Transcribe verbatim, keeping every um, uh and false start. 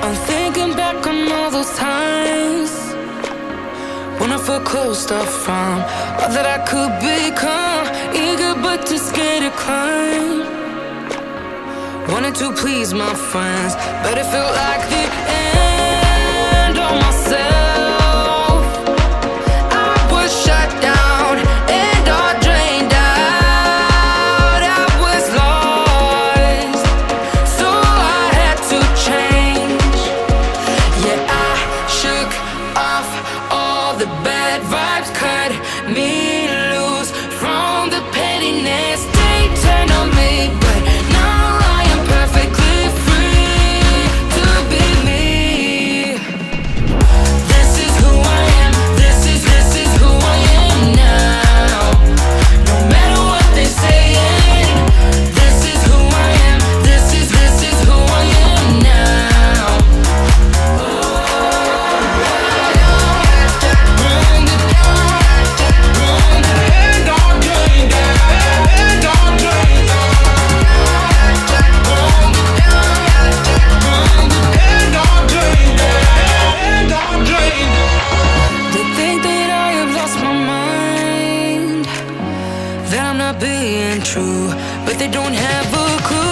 I'm thinking back on all those times when I felt closed off from all that I could become. Eager but too scared to climb. Wanted to please my friends, but it felt like the end on myself. I was shut down and all drained out. I was lost, so I had to change. Yeah, I shook off all the bad vibes, cut me loose from the pettiness they turned on me. But now I am perfectly free to be me. This is who I am, this is, this is who I am now. No matter what they're saying, this is who I am, this is, this is who I am now. They think that I have lost my mind, that I'm not being true, but they don't have a clue.